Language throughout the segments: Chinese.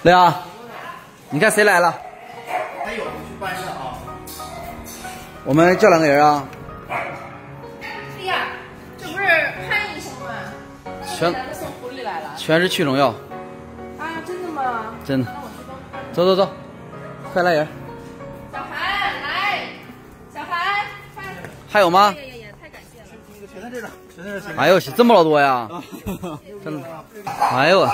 亮，你看谁来了？ 还有去搬的啊。 我们叫2个人啊。 哎呀，这不是潘医生吗？ 全咱们送福利来了。 全是去荣药。 啊，真的吗？ 真的。 那我去帮他。 走走走，快来人。 小韩来，小韩，快！ 还有吗？ 太感谢了。 全在这了，全在这。 哎呦，这么老多呀！真的。哎呦，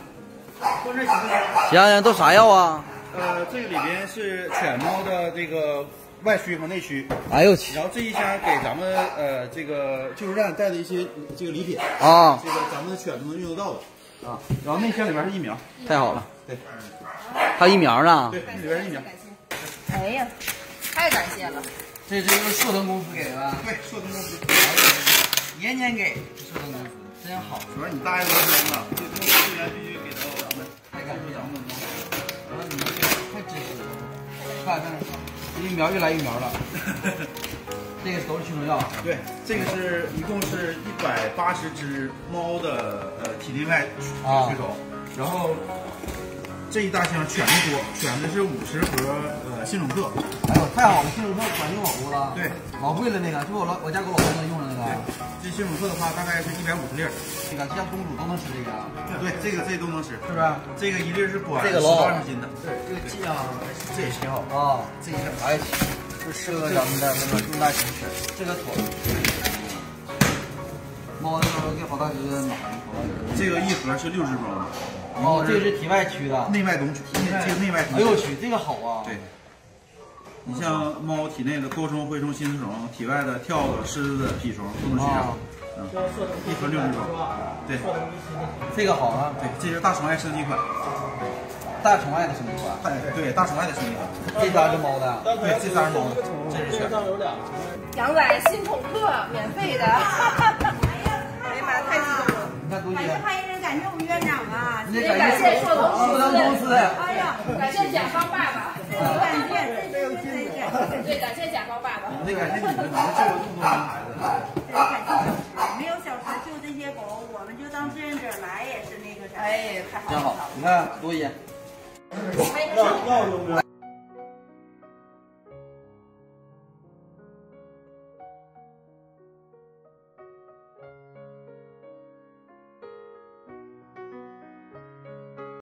行行，都啥药啊？ 这个里边是犬猫的这个外需和内需。 哎呦我去！ 然后这一箱给咱们这个救助站带的一些这个礼品啊， 这个咱们的犬都能用得到的啊。然后那箱里边是疫苗， 太好了。 对， 还有疫苗呢。 对，里边是疫苗。 哎呀，太感谢了。 这就是硕腾公司给的吧？ 对，硕腾公司年年给硕腾公司，真好。 主要你大爷多天了，这公司资源必须给到咱们， 太感谢咱们了。我说你们太支持了，看看，疫苗越来越苗了。这个都是驱虫药。 对，这个是一共是180只猫的体内外驱虫，然后这一大箱犬的多，犬的是50盒新种特。 哎呦，太好了！新种特管用老多了。 对， 老贵了那个，就我家给我老公用的那个。 这新种特的话大概是150粒。 这个像公主都能吃这个啊？ 对，这都能吃， 是不是？ 这个一粒是管这个老 10-20斤的。 对，这个剂量这也挺好啊。这个哎，就适合咱们的那个重大型犬，这个妥。猫的时候给好大哥买， 这个一盒是60包。 哦，这个是体外驱的， 内外同驱，这个内外同驱。 哎呦我去，这个好啊！ 对，你像猫体内的钩虫、蛔虫、心丝虫，体外的跳蚤、虱子、蜱虫都能驱上。一盒60包。对， 这个好啊。 对，这是大宠爱升级款。 大宠爱的升级款。 对，大宠爱的升级款。 这仨是猫的。 对，这仨是猫的，这是犬。 杨仔新宠特免费的。哎呀妈，太激动了！ 你看多谢。 派人感谢我们院长啊！ 也感谢硕腾公司。 哎呀， 感谢甲方爸爸。 感谢， 对，感谢甲方爸爸。 得感谢你们，你们救了这么多孩子。 感谢小石，没有小石救这些狗，我们就当志愿者来也是那个啥。 哎，太好了。 真好，你看多谢。 还有什么？